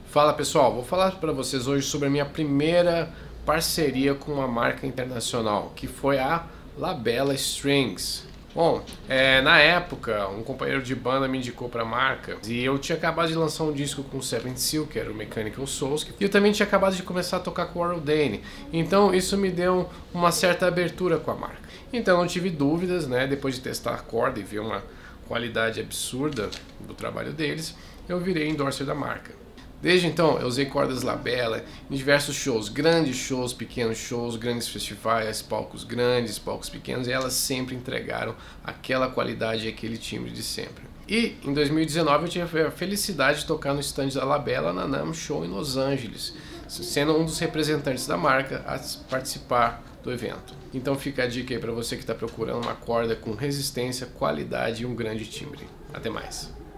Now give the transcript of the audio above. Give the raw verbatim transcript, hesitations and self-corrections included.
Fala pessoal, vou falar para vocês hoje sobre a minha primeira parceria com uma marca internacional, que foi a Labella Strings. Bom, é, na época um companheiro de banda me indicou para a marca e eu tinha acabado de lançar um disco com o Seventh Seal, que era o Mechanical Souls, e eu também tinha acabado de começar a tocar com o Warrell Dane, então isso me deu uma certa abertura com a marca. Então não tive dúvidas, né, depois de testar a corda e ver uma qualidade absurda do trabalho deles, eu virei endorser da marca. Desde então eu usei cordas Labella em diversos shows, grandes shows, pequenos shows, grandes festivais, palcos grandes, palcos pequenos, e elas sempre entregaram aquela qualidade e aquele timbre de sempre. E em dois mil e dezenove eu tive a felicidade de tocar no stand da Labella na NAMM Show em Los Angeles, sendo um dos representantes da marca a participar do evento. Então fica a dica aí para você que está procurando uma corda com resistência, qualidade e um grande timbre. Até mais!